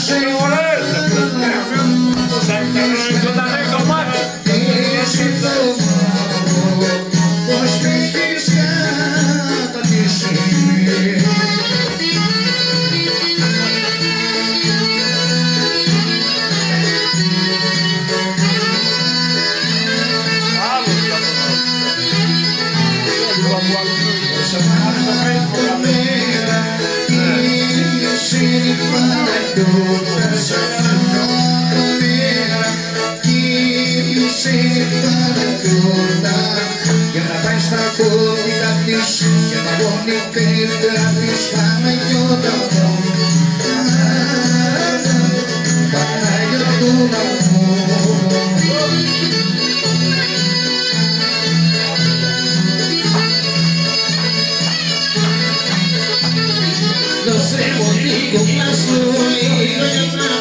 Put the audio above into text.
Για να πάει στα κόντικα της και να πόνει καλύτερα της Παναγιώτα μου, Παναγιώτούνα μου. Δώσε μου λίγο κλάσου, λίγο για να